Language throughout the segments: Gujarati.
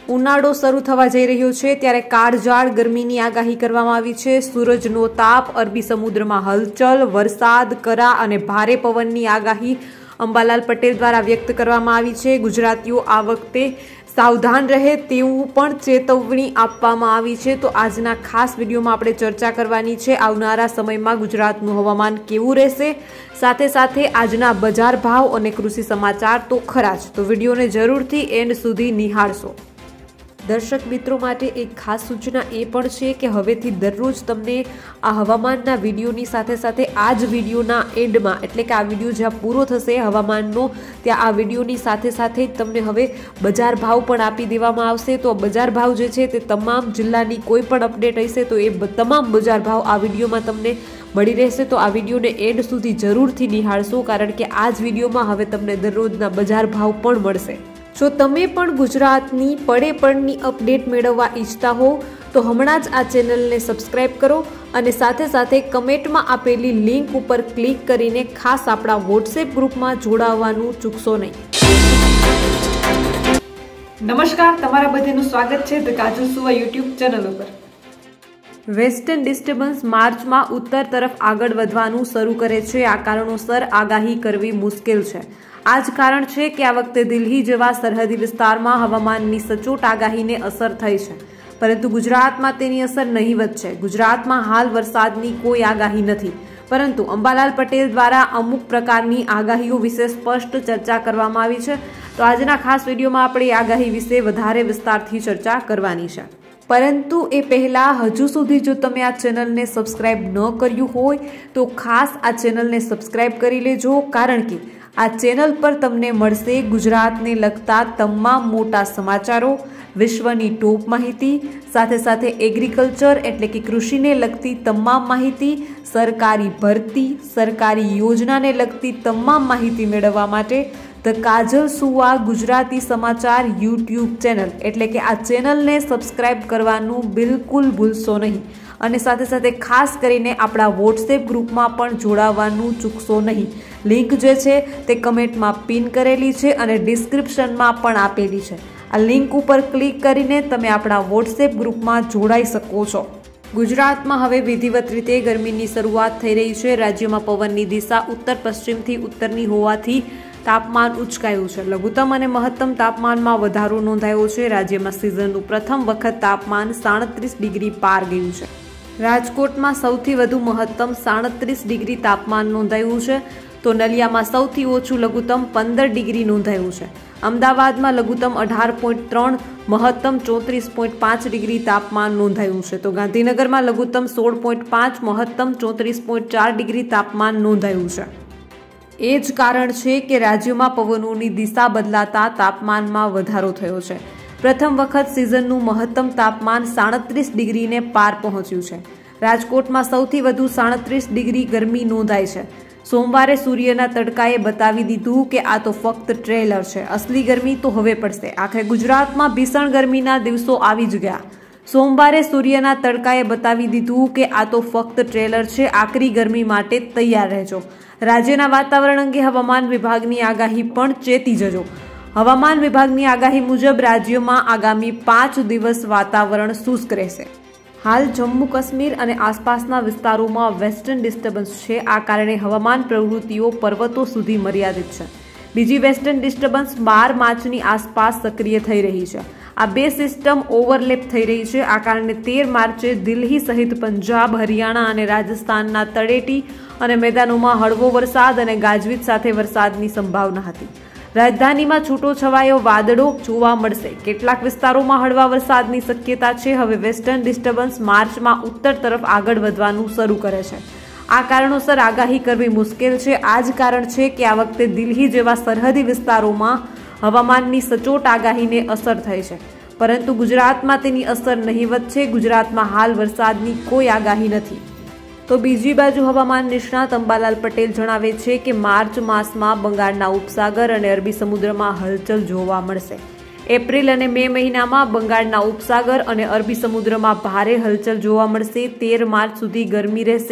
ઉનાળો શરૂ થવા જઈ રહ્યો છે ત્યારે કાળઝાળ ગરમીની આગાહી કરવામાં આવી છે। સૂરજનો તાપ, અરબી સમુદ્રમાં હલચલ, વરસાદ, કરા અને ભારે પવનની આગાહી અંબાલાલ પટેલ દ્વારા વ્યક્ત કરવામાં આવી છે। ગુજરાતીઓ આ વખતે સાવધાન રહે તેવું પણ ચેતવણી આપવામાં આવી છે। તો આજના ખાસ વિડીયોમાં આપણે ચર્ચા કરવાની છે આવનારા સમયમાં ગુજરાતનું હવામાન કેવું રહેશે, સાથે સાથે આજના બજાર ભાવ અને કૃષિ સમાચાર તો ખરા જ। તો વિડીયોને જરૂરથી એન્ડ સુધી નિહાળશો। દર્શક મિત્રો માટે એક ખાસ સૂચના એ પણ છે કે હવેથી દરરોજ તમને આ હવામાનના વિડીયોની સાથે સાથે આ જ વિડીયોના એન્ડમાં, એટલે કે આ વિડીયો જ્યાં પૂરો થશે હવામાનનો, ત્યાં આ વિડીયોની સાથે સાથે તમને હવે બજાર ભાવ પણ આપી દેવામાં આવશે। તો બજાર ભાવ જે છે તે તમામ જિલ્લાની કોઈ પણ અપડેટ હશે તો એ તમામ બજાર ભાવ આ વિડીયોમાં તમને મળી રહેશે। તો આ વિડીયોને એન્ડ સુધી જરૂરથી નિહાળશો, કારણ કે આ જ વિડીયોમાં હવે તમને દરરોજના બજાર ભાવ પણ મળશે। જો તમે પણ ગુજરાતની પડે પડની અપડેટ મેળવવા ઈચ્છતા હો તો હમણાં જ આ ચેનલને સબસ્ક્રાઇબ કરો અને સાથે સાથે કમેન્ટમાં આપેલી લિંક ઉપર ક્લિક કરીને ખાસ આપણા વોટ્સએપ ગ્રુપમાં જોડાવવાનું ચૂકશો નહીં। નમસ્કાર, તમારા બધાનું સ્વાગત છે ધ કાજલ સુવા યુટ્યુબ ચેનલ ઉપર। વેસ્ટર્ન ડિસ્ટર્બન્સ માર્ચમાં ઉત્તર તરફ આગળ વધવાનું શરૂ કરે છે। આ કારણોસર આગાહી કરવી મુશ્કેલ છે। આ જ કારણ છે કે આ વખતે દિલ્હી જેવા સરહદી વિસ્તારમાં હવામાનની સચોટ આગાહીને અસર થઈ છે, પરંતુ ગુજરાતમાં તેની અસર નહીવત છે। ગુજરાતમાં હાલ વરસાદની કોઈ આગાહી નથી, પરંતુ અંબાલાલ પટેલ દ્વારા અમુક પ્રકારની આગાહીઓ વિશે સ્પષ્ટ ચર્ચા કરવામાં આવી છે। તો આજના ખાસ વિડીયોમાં આપણે આગાહી વિશે વધારે વિસ્તારથી ચર્ચા કરવાની છે। પરંતુ એ પહેલા હજુ સુધી જો તમે આ ચેનલને સબસ્ક્રાઇબ ન કર્યું હોય તો ખાસ આ ચેનલને સબસ્ક્રાઇબ કરી લેજો, કારણ કે આ ચેનલ પર તમને મળશે ગુજરાતને લગતા તમામ મોટા સમાચારો, વિશ્વની ટોપ માહિતી, સાથે સાથે એગ્રીકલ્ચર એટલે કે કૃષિને લગતી તમામ માહિતી, સરકારી ભરતી, સરકારી યોજનાને લગતી તમામ માહિતી મેળવવા માટે ધ કાજલ સુવા ગુજરાતી સમાચાર યુટ્યુબ ચેનલ એટલે કે આ ચેનલને સબસ્ક્રાઇબ કરવાનું બિલકુલ ભૂલશો નહીં, અને સાથે સાથે ખાસ કરીને આપણા વોટ્સએપ ગ્રુપમાં પણ જોડાવાનું ચૂકશો નહીં। લિંક જે છે તે કમેન્ટમાં પિન કરેલી છે અને ડિસ્ક્રિપ્શનમાં પણ આપેલી છે। આ લિંક ઉપર ક્લિક કરીને તમે આપણા વોટ્સએપ ગ્રુપમાં જોડાઈ શકો છો। ગુજરાતમાં હવે વિધિવત રીતે ગરમીની શરૂઆત થઈ રહી છે। રાજ્યમાં પવનની દિશા ઉત્તર પશ્ચિમથી ઉત્તરની હોવાથી તાપમાન ઉચકાયું છે। લઘુત્તમ અને મહત્તમ તાપમાનમાં વધારો નોંધાયો છે। રાજ્યમાં સિઝનનું પ્રથમ વખત તાપમાન 37 ડિગ્રી પાર ગયું છે। રાજકોટમાં સૌથી વધુ મહત્તમ 37 ડિગ્રી તાપમાન નોંધાયું છે, તો નલિયામાં સૌથી ઓછું લઘુત્તમ 15 ડિગ્રી નોંધાયું છે। અમદાવાદમાં લઘુત્તમ 18.3, મહત્તમ 34.5 ડિગ્રી તાપમાન નોંધાયું છે, તો ગાંધીનગરમાં લઘુત્તમ 16.5, મહત્તમ 34.4 ડિગ્રી તાપમાન નોંધાયું છે। એ જ કારણ છે કે રાજ્યમાં પવનોની દિશા બદલાતા તાપમાનમાં વધારો થયો છે। પ્રથમ વખત સિઝનનું મહત્તમ તાપમાન 37 ડિગ્રીને પાર પહોંચ્યું છે। રાજકોટમાં સૌથી વધુ 37 ડિગ્રી ગરમી નોંધાઈ છે। સોમવારે સૂર્યના તડકાએ બતાવી દીધું કે આ તો ફક્ત ટ્રેલર છે, અસલી ગરમી તો હવે પડશે। આખરે ગુજરાતમાં ભીષણ ગરમીના દિવસો આવી જ ગયા। સોમવારે સૂર્યના તડકાએ બતાવી દીધું કે આ તો ફક્ત ટ્રેલર છે, આકરી ગરમી માટે તૈયાર રહેજો। રાજ્યના વાતાવરણ અંગે હવામાન વિભાગની આગાહી પણ ચેતી જજો। હવામાન વિભાગની આગાહી મુજબ રાજ્યમાં આગામી 5 દિવસ વાતાવરણ શુષ્ક રહેશે। હાલ જમ્મુ કાશ્મીર અને આસપાસના વિસ્તારોમાં વેસ્ટર્ન ડિસ્ટર્બન્સ છે। આ કારણે હવામાન પ્રવૃત્તિઓ પર્વતો સુધી મર્યાદિત છે। બીજી વેસ્ટર્ન ડિસ્ટર્બન્સ 12 માર્ચની આસપાસ સક્રિય થઈ રહી છે। આ બે સિસ્ટમ ઓવરલેપ થઈ રહી છે। આ કારણે 13 માર્ચે દિલ્હી સહિત પંજાબ, હરિયાણા અને રાજસ્થાનના તળેટી અને મેદાનોમાં હળવો વરસાદ અને ગાજવીજ સાથે વરસાદની સંભાવના હતી। રાજધાનીમાં છૂટો છવાયો વાદળો જોવા મળશે। કેટલાક વિસ્તારોમાં હળવા વરસાદની શક્યતા છે। હવે વેસ્ટર્ન ડિસ્ટર્બન્સ માર્ચમાં ઉત્તર તરફ આગળ વધવાનું શરૂ કરે છે। આ કારણોસર આગાહી કરવી મુશ્કેલ છે। આ જ કારણ છે કે આ વખતે દિલ્હી જેવા સરહદી વિસ્તારોમાં હવામાનની સચોટ આગાહીને અસર થઈ છે, પરંતુ ગુજરાતમાં તેની અસર નહીવત છે। ગુજરાતમાં હાલ વરસાદની કોઈ આગાહી નથી। તો બીજી બાજુ હવામાન નિષ્ણાત અંબાલાલ પટેલ જણાવે છે કે માર્ચ માસમાં બંગાળના ઉપસાગર અને અરબી સમુદ્રમાં હલચલ જોવા મળશે। એપ્રિલ અને મે મહિનામાં બંગાળના ઉપસાગર અને અરબી સમુદ્રમાં ભારે હલચલ જોવા મળશે। 13 માર્ચ સુધી ગરમી રહેશે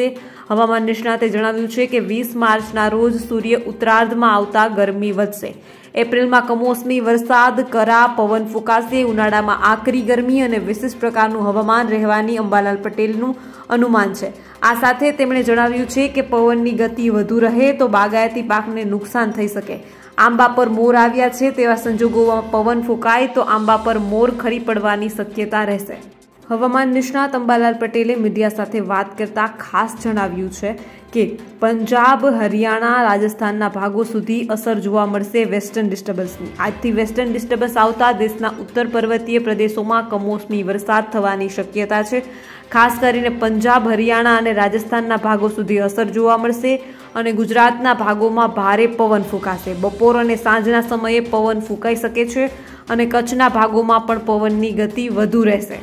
હવામાન નિષ્ણાતે જણાવ્યું છે કે 20 માર્ચના રોજ સૂર્ય ઉત્તરાર્ધમાં આવતા ગરમી વધશે. એપ્રિલમાં કમોસમી વરસાદ, કરા, પવન ફૂંકાશે. ઉનાળામાં આકરી ગરમી અને વિશિષ્ટ પ્રકારનું હવામાન રહેવાની અંબાલાલ પટેલનું અનુમાન છે. આ સાથે તેમણે જણાવ્યું છે કે પવનની ગતિ વધુ રહે તો બાગાયતી પાકને નુકસાન થઈ શકે. આંબા પર મોર આવ્યા છે તેવા સંજોગોમાં પવન ફૂંકાય તો આંબા પર મોર ખરી પડવાની શક્યતા રહેશે. હવામાન નિષ્ણાત અંબાલાલ પટેલે મીડિયા સાથે વાત કરતા ખાસ જણાવ્યું છે કે પંજાબ, હરિયાણા, રાજસ્થાનના ભાગો સુધી અસર જોવા મળશે વેસ્ટર્ન ડિસ્ટર્બન્સની. આજથી વેસ્ટર્ન ડિસ્ટર્બન્સ આવતા દેશના ઉત્તર પર્વતીય પ્રદેશોમાં કમોસમી વરસાદ થવાની શક્યતા છે. ખાસ કરીને પંજાબ, હરિયાણા અને રાજસ્થાનના ભાગો સુધી અસર જોવા મળશે અને ગુજરાતના ભાગોમાં ભારે પવન ફૂંકાશે. બપોર અને સાંજના સમયે પવન ફૂંકાઈ શકે છે અને કચ્છના ભાગોમાં પણ પવનની ગતિ વધુ રહેશે.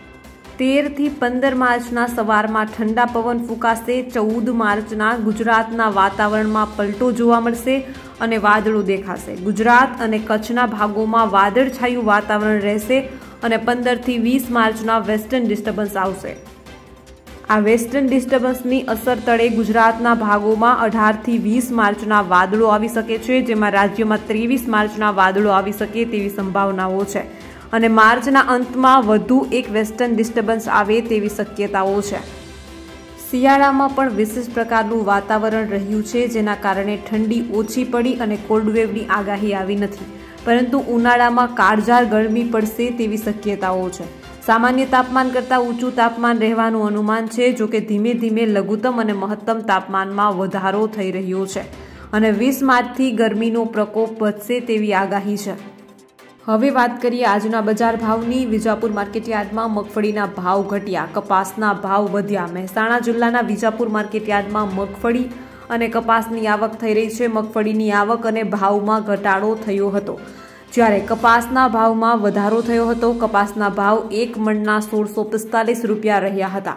13 થી 15 માર્ચના સવારમાં ઠંડા પવન ફૂંકાશે. 14 માર્ચના ગુજરાતના વાતાવરણમાં પલટો જોવા મળશે અને વાદળો દેખાશે. ગુજરાત અને કચ્છના ભાગોમાં વાદળછાયું વાતાવરણ રહેશે અને 15 થી 20 માર્ચના વેસ્ટર્ન ડિસ્ટર્બન્સ આવશે. આ વેસ્ટર્ન ડિસ્ટર્બન્સની અસર તળે ગુજરાતના ભાગોમાં 18 થી 20 માર્ચના વાદળો આવી શકે છે, જેમાં રાજ્યમાં 23 માર્ચના વાદળો આવી શકે તેવી સંભાવનાઓ છે અને માર્ચના અંતમાં વધુ એક વેસ્ટર્ન ડિસ્ટર્બન્સ આવે તેવી શક્યતાઓ છે. શિયાળામાં પણ વિશેષ પ્રકારનું વાતાવરણ રહ્યું છે, જેના કારણે ઠંડી ઓછી પડી અને કોલ્ડવેવની આગાહી આવી નથી, પરંતુ ઉનાળામાં કાળઝાળ ગરમી પડશે તેવી શક્યતાઓ છે. સામાન્ય તાપમાન કરતાં ઊંચું તાપમાન રહેવાનું અનુમાન છે. જોકે ધીમે ધીમે લઘુત્તમ અને મહત્તમ તાપમાનમાં વધારો થઈ રહ્યો છે અને 20 માર્ચથી ગરમીનો પ્રકોપ વધશે તેવી આગાહી છે. હવે વાત કરીએ આજના બજાર ભાવની. વિજાપુર માર્કેટયાર્ડમાં મગફળીના ભાવ ઘટ્યા, કપાસના ભાવ વધ્યા. મહેસાણા જિલ્લાના વિજાપુર માર્કેટયાર્ડમાં મગફળી અને કપાસની આવક થઈ રહી છે. મગફળીની આવક અને ભાવમાં ઘટાડો થયો હતો, જ્યારે કપાસના ભાવમાં વધારો થયો હતો. કપાસના ભાવ 1 મણના 1645 રૂપિયા રહ્યા હતા.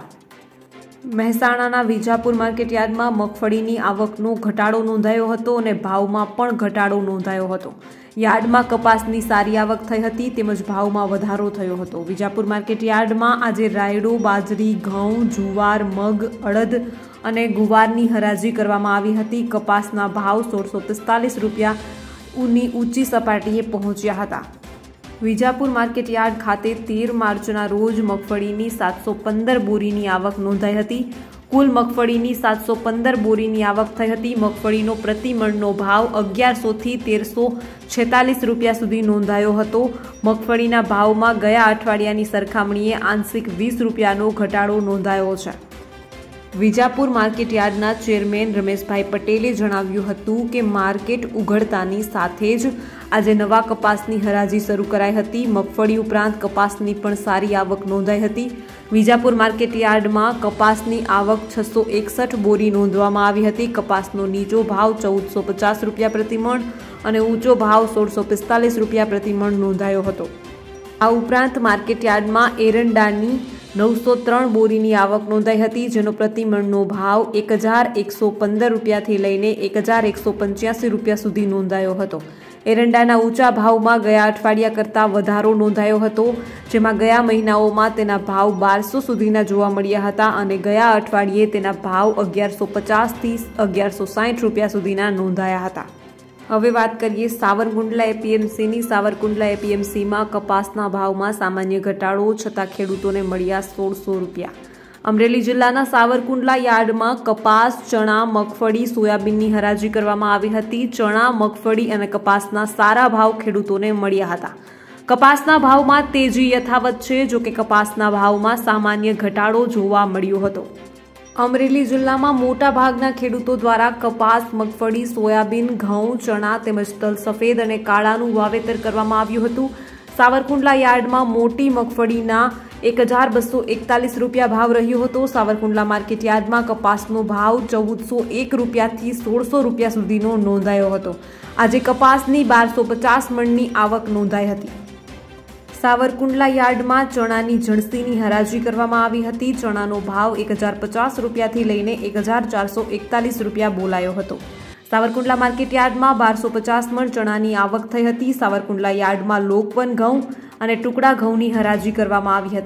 મહેસાણાના વિજાપુર માર્કેટયાર્ડમાં મગફળીની આવકનો ઘટાડો નોંધાયો હતો અને ભાવમાં પણ ઘટાડો નોંધાયો હતો. યાર્ડમાં કપાસની સારી આવક થઈ હતી તેમજ ભાવમાં વધારો થયો હતો. વિજાપુર માર્કેટયાર્ડમાં આજે રાયડો, બાજરી, ઘઉં, જુવાર, મગ, અડદ અને ગુવારની હરાજી કરવામાં આવી હતી. કપાસના ભાવ 1645 રૂપિયાની ઊંચી સપાટીએ પહોંચ્યા હતા. વિજાપુર માર્કેટયાર્ડ ખાતે 13 માર્ચના રોજ મગફળીની 715 બોરીની આવક નોંધાઈ હતી. કુલ મગફળીની 715 બોરીની આવક થઈ હતી. મગફળીનો પ્રતિ મણનો ભાવ 1100 થી 1346 રૂપિયા સુધી નોંધાયો હતો. મગફળીના ભાવમાં ગયા અઠવાડિયાની સરખામણીએ આંશિક 20 રૂપિયાનો ઘટાડો નોંધાયો છે. વિજાપુર માર્કેટયાર્ડના ચેરમેન રમેશભાઈ પટેલે જણાવ્યું હતું કે માર્કેટ ઉઘડતાની સાથે જ આજે નવા કપાસની હરાજી શરૂ કરાઈ હતી. મગફળી ઉપરાંત કપાસની પણ સારી આવક નોંધાઈ હતી. વિજાપુર માર્કેટયાર્ડમાં કપાસની આવક 661 બોરી નોંધવામાં આવી હતી. કપાસનો નીચો ભાવ 1450 રૂપિયા પ્રતિ મણ અને ઊંચો ભાવ 1645 રૂપિયા પ્રતિ મણ નોંધાયો હતો. આ ઉપરાંત માર્કેટયાર્ડમાં એરંડાની 903 બોરીની આવક નોંધાઈ હતી, જેનો પ્રતિ મણનો ભાવ 1115 રૂપિયાથી લઈને 1185 રૂપિયા સુધી નોંધાયો હતો. એરંડાના ઊંચા ભાવમાં ગયા અઠવાડિયા કરતાં વધારો નોંધાયો હતો, જેમાં ગયા મહિનાઓમાં તેના ભાવ 1200 સુધીના જોવા મળ્યા હતા અને ગયા અઠવાડિયે તેના ભાવ 1150થી 1160 રૂપિયા સુધીના નોંધાયા હતા. હવે વાત કરીએ સાવરકુંડલા એપીએમસીની. સાવરકુંડલા એપીએમસીમાં કપાસના ભાવમાં સામાન્ય ઘટાડો છતાં ખેડૂતોને મળ્યા 1600 રૂપિયા. અમરેલી જિલ્લાના સાવરકુંડલા યાર્ડમાં કપાસ, ચણા, મગફળી, સોયાબીનની હરાજી કરવામાં આવી હતી. ચણા, મગફળી અને કપાસના સારા ભાવ ખેડૂતોને મળ્યા હતા. કપાસના ભાવમાં તેજી યથાવત છે, જો કે કપાસના ભાવમાં સામાન્ય ઘટાડો જોવા મળ્યો હતો. અમરેલી જિલ્લામાં મોટા ભાગના ખેડૂતો દ્વારા કપાસ, મગફળી, સોયાબીન, ઘઉં, ચણા તેમજ તલ સફેદ અને કાળાનું વાવેતર કરવામાં આવ્યું હતું. સાવરકુંડલા યાર્ડમાં મોટી મગફળીના 1241 રૂપિયા ભાવ રહ્યો હતો. સાવરકુંડલા માર્કેટ યાર્ડમાં કપાસનો ભાવ 1401 રૂપિયાથી 1600 રૂપિયા સુધીનો નોંધાયો હતો. આજે કપાસની 1250 મણની આવક નોંધાઈ હતી. સાવરકુંડલા યાર્ડમાં ચણાની જણસીની હરાજી કરવામાં આવી હતી. ચણાનો ભાવ 1050 રૂપિયાથી લઈને 1441 રૂપિયા બોલાયો હતો. સાવરકુંડલા માર્કેટ યાર્ડમાં 1250 મણ ચણાની આવક થઈ હતી. સાવરકુંડલા યાર્ડમાં લોકવન ઘઉં અને ટુકડા ઘઉંની હરાજી કરવામાં આવી હતી.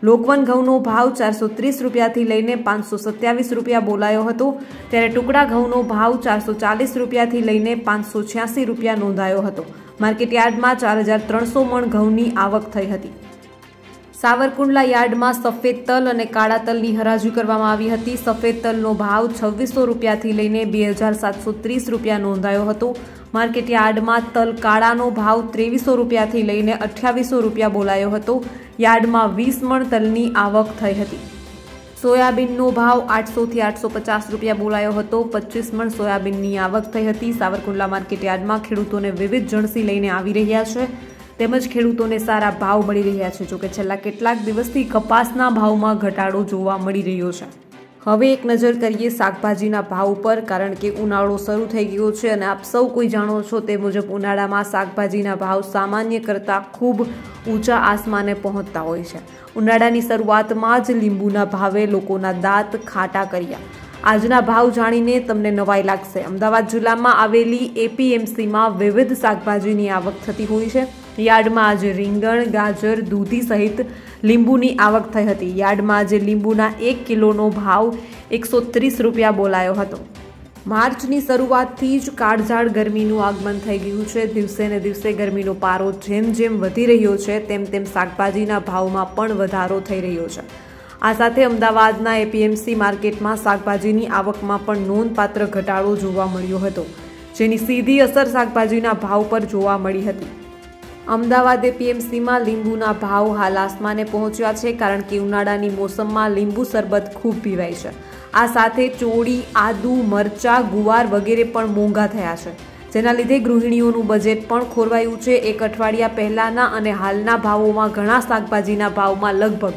લોકવન ઘઉંનો ભાવ 430 રૂપિયાથી લઈને 527 રૂપિયા બોલાયો હતો, ત્યારે ટુકડા ઘઉંનો ભાવ 440 રૂપિયાથી લઈને 586 રૂપિયા નોંધાયો હતો। માર્કેટયાર્ડમાં 4300 મણ ઘઉંની આવક થઈ હતી। સાવરકુંડલા યાર્ડમાં સફેદ તલ અને કાળા તલની હરાજી કરવામાં આવી હતી। સફેદ તલનો ભાવ 2600 રૂપિયાથી લઈને 2730 રૂપિયા નોંધાયો હતો। માર્કેટયાર્ડમાં તલ કાળાનો ભાવ 2300 રૂપિયાથી લઈને 2800 રૂપિયા બોલાયો હતો। યાર્ડમાં 20 મણ તલની આવક થઈ હતી। સોયાબીનનો ભાવ 800 થી 850 રૂપિયા બોલાયો હતો। 25 મણ સોયાબીનની આવક થઈ હતી। સાવરકુંડલા માર્કેટયાર્ડમાં ખેડૂતોને વિવિધ જણસી લઈને આવી રહ્યા છે, તેમજ ખેડૂતોને સારા ભાવ મળી રહ્યા છે। જોકે છેલ્લા કેટલાક દિવસથી કપાસના ભાવમાં ઘટાડો જોવા મળી રહ્યો છે। હવે એક નજર કરીએ શાકભાજીના ભાવ ઉપર, કારણ કે ઉનાળો શરૂ થઈ ગયો છે અને આપ સૌ કોઈ જાણો છો તે મુજબ ઉનાળામાં શાકભાજીના ભાવ સામાન્ય કરતાં ખૂબ ઊંચા આસમાને પહોંચતા હોય છે। ઉનાળાની શરૂઆતમાં જ લીંબુના ભાવે લોકોના દાંત ખાટા કર્યા। આજના ભાવ જાણીને તમને નવાઈ લાગશે। અમદાવાદ જિલ્લામાં આવેલી એપીએમસીમાં વિવિધ શાકભાજીની આવક થતી હોય છે। યાર્ડમાં આજે રીંગણ, ગાજર, દૂધી સહિત લીંબુની આવક થઈ હતી। યાર્ડમાં આજે લીંબુના 1 કિલોનો ભાવ 130 રૂપિયા બોલાયો હતો। માર્ચની શરૂઆતથી જ કાળઝાળ ગરમીનું આગમન થઈ ગયું છે। દિવસે ને દિવસે ગરમીનો પારો જેમ જેમ વધી રહ્યો છે તેમ તેમ શાકભાજીના ભાવમાં પણ વધારો થઈ રહ્યો છે। આ સાથે અમદાવાદના એપીએમસી માર્કેટમાં શાકભાજીની આવકમાં પણ નોંધપાત્ર ઘટાડો જોવા મળ્યો હતો, જેની સીધી અસર શાકભાજીના ભાવ પર જોવા મળી હતી। અમદાવાદ એપીએમસીમાં લીંબુના ભાવ હાલ આસમાને પહોંચ્યા છે, કારણ કે ઉનાળાની મોસમમાં લીંબુ શરબત ખૂબ પીવાય છે। આ સાથે ચોળી, આદુ, મરચાં, ગુવાર વગેરે પણ મોંઘા થયા છે, જેના લીધે ગૃહિણીઓનું બજેટ પણ ખોરવાયું છે। એક અઠવાડિયા પહેલાના અને હાલના ભાવોમાં ઘણા શાકભાજીના ભાવમાં લગભગ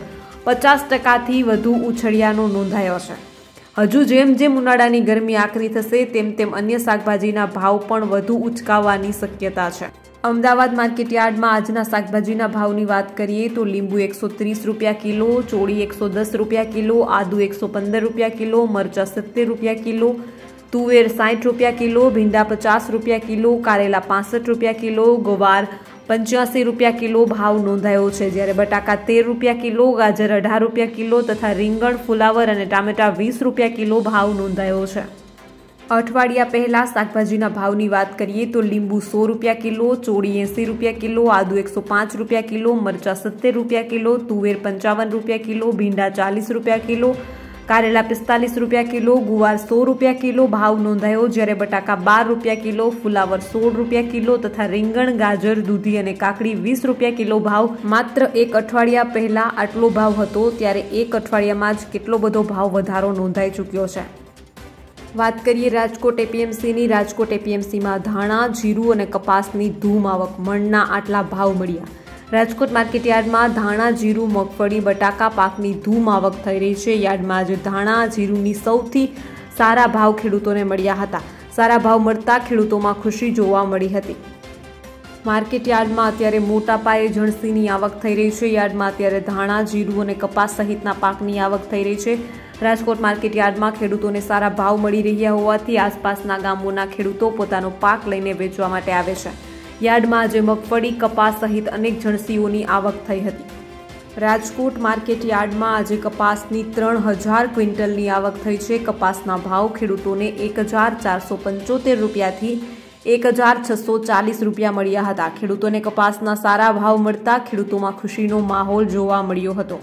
50% વધુ ઉછળિયાનો નોંધાયો છે। હજુ જેમ જેમ ઉનાળાની ગરમી આકરી થશે તેમ તેમ અન્ય શાકભાજીના ભાવ પણ વધુ ઉચકાવવાની શક્યતા છે। અમદાવાદ માર્કેટયાર્ડમાં આજના શાકભાજીના ભાવની વાત કરીએ તો લીંબુ 130 રૂપિયા કિલો, ચોળી 110 રૂપિયા કિલો, આદુ 115 રૂપિયા કિલો, મરચાં 70 રૂપિયા કિલો, તુવેર 60 રૂપિયા કિલો, ભીંડા 50 રૂપિયા કિલો, કારેલા 65 રૂપિયા કિલો, ગવાર 85 રૂપિયા કિલો ભાવ નોંધાયો છે। જ્યારે બટાકા 13 રૂપિયા કિલો, ગાજર 18 રૂપિયા કિલો તથા રીંગણ, ફુલાવર અને ટામેટા 20 રૂપિયા કિલો ભાવ નોંધાયો છે। અઠવાડિયા પહેલા શાકભાજીના ભાવની વાત કરીએ તો લીંબુ 100 રૂપિયા કિલો, ચોળી 80 રૂપિયા કિલો, આદુ 105 રૂપિયા કિલો, મરચાં 70 રૂપિયા કિલો, તુવેર 55 રૂપિયા કિલો, ભીંડા 40 રૂપિયા કિલો, કારેલા 45 રૂપિયા કિલો, ગુવાર 100 રૂપિયા કિલો ભાવ નોંધાયો। જ્યારે બટાકા 12 રૂપિયા કિલો, ફુલાવર 16 રૂપિયા કિલો તથા રીંગણ, ગાજર, દૂધી અને કાકડી 20 રૂપિયા કિલો ભાવ માત્ર એક અઠવાડિયા પહેલા આટલો ભાવ હતો, ત્યારે એક અઠવાડિયામાં જ કેટલો બધો ભાવ વધારો નોંધાઈ ચૂક્યો છે। વાત કરીએ રાજકોટ એપીએમસીની। રાજકોટ એપીએમસીમાં ધાણા, જીરું અને કપાસની ધૂમ આવક, મણના આટલા ભાવ મળ્યા। રાજકોટ માર્કેટયાર્ડમાં ધાણા, જીરું, મગફળી, બટાકા પાકની ધૂમ આવક થઈ રહી છે। યાર્ડમાં આજે ધાણા, જીરુંની સૌથી સારા ભાવ ખેડૂતોને મળ્યા હતા। સારા ભાવ મળતા ખેડૂતોમાં ખુશી જોવા મળી હતી। માર્કેટયાર્ડમાં અત્યારે મોટા પાયે જણસીની આવક થઈ રહી છે। યાર્ડમાં અત્યારે ધાણા, જીરું અને કપાસ સહિતના પાકની આવક થઈ રહી છે। રાજકોટ માર્કેટયાર્ડમાં ખેડૂતોને સારા ભાવ મળી રહ્યા હોવાથી આસપાસના ગામોના ખેડૂતો પોતાનો પાક લઈને વેચવા માટે આવે છે। યાર્ડમાં આજે મગફળી, કપાસ સહિત અનેક જણસીઓની આવક થઈ હતી। રાજકોટ માર્કેટયાર્ડમાં આજે કપાસની 3000 ક્વિન્ટલની આવક થઈ છે। કપાસના ભાવ ખેડૂતોને 1475 રૂપિયાથી 1640 રૂપિયા મળ્યા હતા। ખેડૂતોને કપાસના સારા ભાવ મળતા ખેડૂતોમાં ખુશીનો માહોલ જોવા મળ્યો હતો।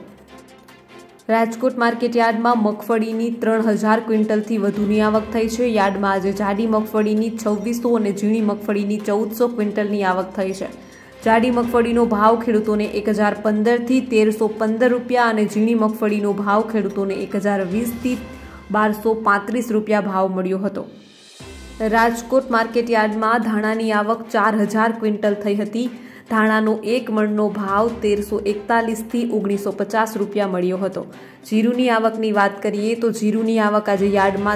રાજકોટ માર્કેટયાર્ડમાં મગફળીની 3000 ક્વિન્ટલથી વધુની આવક થઈ છે। યાર્ડમાં આજે જાડી મગફળીની 2600 અને ઝીણી મગફળીની 1400 ક્વિન્ટલની આવક થઈ છે। જાડી મગફળીનો ભાવ ખેડૂતોને 1015 થી 1315 રૂપિયા અને ઝીણી મગફળીનો ભાવ ખેડૂતોને 1020 થી 1235 રૂપિયા ભાવ મળ્યો હતો। રાજકોટ માર્કેટયાર્ડમાં ધાણાની આવક 4000 ક્વિન્ટલ થઈ હતી। ધાણાનો 1 મણનો ભાવ 1341 થી 1950 રૂપિયા મળ્યો હતો। જીરુની આવકની વાત કરીએ તો જીરુની આવક આજે યાર્ડમાં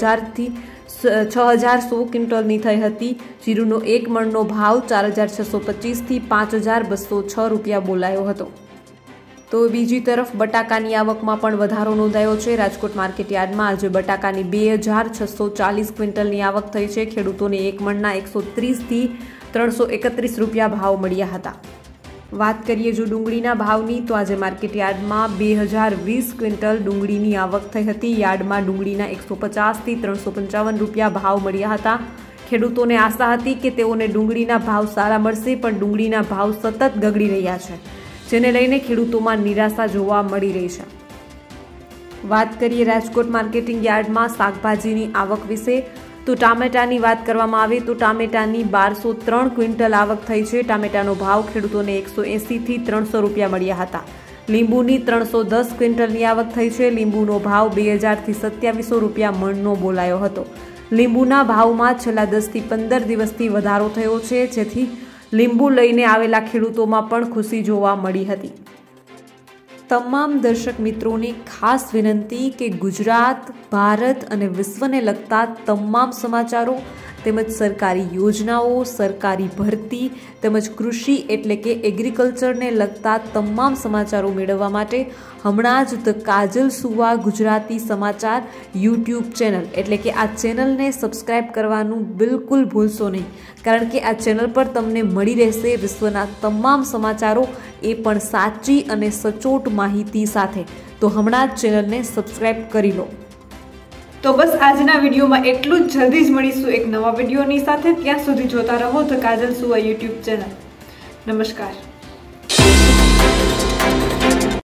6100 ક્વિન્ટલની થઈ હતી। જીરુનો 1 મણનો ભાવ 4625 થી 5206 રૂપિયા બોલાયો હતો। તો બીજી તરફ બટાકાની આવકમાં પણ વધારો નોંધાયો છે। રાજકોટ માર્કેટયાર્ડમાં આજે બટાકાની 2640 ક્વિન્ટલની આવક થઈ છે। ખેડૂતોને 1 મણના 130 થી 331 રૂપિયા ભાવ મળ્યા હતા। વાત કરીએ જો ડુંગળીના ભાવની તો આજે માર્કેટ યાર્ડમાં 2020 ક્વિન્ટલ ડુંગળીની આવક થઈ હતી। યાર્ડમાં ડુંગળીના 150 થી 355 રૂપિયા ભાવ મળ્યા હતા। ખેડૂતોને આશા હતી કે તેઓને ડુંગળીના ભાવ સારા મળશે, પણ ડુંગળીના ભાવ સતત ગગડી રહ્યા છે, જેને લઈને ખેડૂતોમાં નિરાશા જોવા મળી રહી છે। વાત કરીએ રાજકોટ માર્કેટિંગ યાર્ડમાં શાકભાજીની આવક વિશે તો ટામેટાની વાત કરવામાં આવે તો ટામેટાની 1203 ક્વિન્ટલ આવક થઈ છે। ટામેટાનો ભાવ ખેડૂતોને 180 થી 300 રૂપિયા મળ્યા હતા। લીંબુની 310 ક્વિન્ટલની આવક થઈ છે। લીંબુનો ભાવ 2000 થી 2700 રૂપિયા મણનો બોલાયો હતો। લીંબુના ભાવમાં છેલ્લા 10 થી 15 દિવસથી વધારો થયો છે, જેથી લીંબુ લઈને આવેલા ખેડૂતોમાં પણ ખુશી જોવા મળી હતી। તમામ દર્શક મિત્રોને ખાસ વિનંતી કે ગુજરાત, ભારત અને વિશ્વને લગતા તમામ સમાચારો તેમજ સરકારી યોજનાઓ, સરકારી ભરતી તેમજ કૃષિ એટલે કે એગ્રીકલ્ચરને લગતા તમામ સમાચારો મેળવવા માટે હમણાં જ ધ કાજલ સુવા ગુજરાતી સમાચાર યુટ્યુબ ચેનલ એટલે કે આ ચેનલને સબસ્ક્રાઇબ કરવાનું બિલકુલ ભૂલશો નહીં, કારણ કે આ ચેનલ પર તમને મળી રહેશે વિશ્વના તમામ સમાચારો, એ પણ સાચી અને સચોટ માહિતી સાથે। તો હમણાં જ ચેનલને સબસ્ક્રાઇબ કરી લો। તો બસ આજના વિડીયોમાં એટલું જ। જલ્દી જ મળીશું એક નવા વિડીયોની સાથે। ત્યાં સુધી જોતા રહો ધ કાજલ સુવા યુટ્યુબ ચેનલ। નમસ્કાર।